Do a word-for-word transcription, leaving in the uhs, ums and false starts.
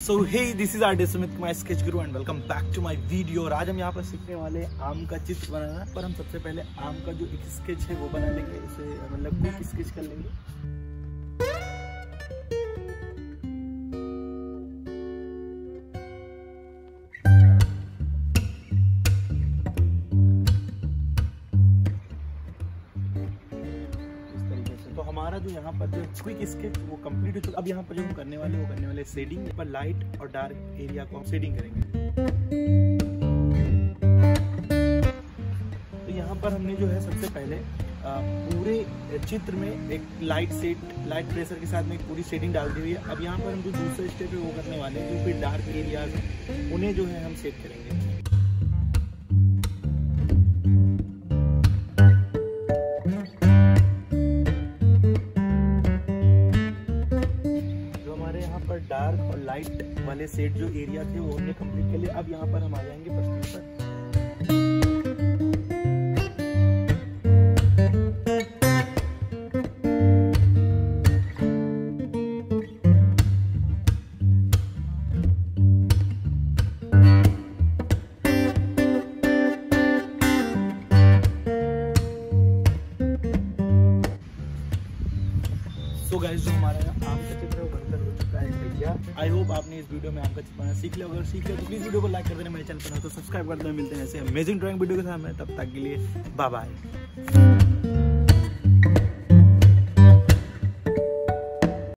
So hey this is artist Sumit Kumar sketch guru and welcome back to my video. और आज हम यहाँ पर सीखने वाले आम का चित्र बनाना। पर हम सबसे पहले आम का जो एक स्केच है वो बना लेंगे, इसे मतलब क्विक स्केच कर लेंगे। तो हमारा जो यहाँ पर जो क्विक स्केच वो कंप्लीट हो चुका। अब यहाँ पर जो हम करने वाले वो करने वाले शेडिंग पर लाइट और डार्क एरिया को हम शेडिंग करेंगे। तो यहाँ पर हमने जो है सबसे पहले पूरे चित्र में एक लाइट सेट लाइट प्रेशर के साथ में एक पूरी शेडिंग डाल दी हुई है। अब यहाँ पर हम जो दूसरे स्टेप है वो करने वाले हैं, जो फिर डार्क एरियाज हैं उन्हें जो है हम सेट करेंगे। डार्क और लाइट वाले सेट जो एरिया थे वो हमने कंप्लीट कर लिया। अब यहाँ पर हम आ जाएंगे प्रश्न पर। सो गाइस, जो हमारा आम का चित्र है वो बनकर हो चुका है भैया। आई होप आपने इस वीडियो में आम का चित्र बनाना सीख लिया। अगर सीख लिया तो प्लीज वीडियो को लाइक कर देना, मेरे चैनल पर तो सब्सक्राइब कर देना। मिलते हैं ऐसे अमेजिंग ड्राइंग वीडियो के साथ में, तब तक के लिए बाय बाय।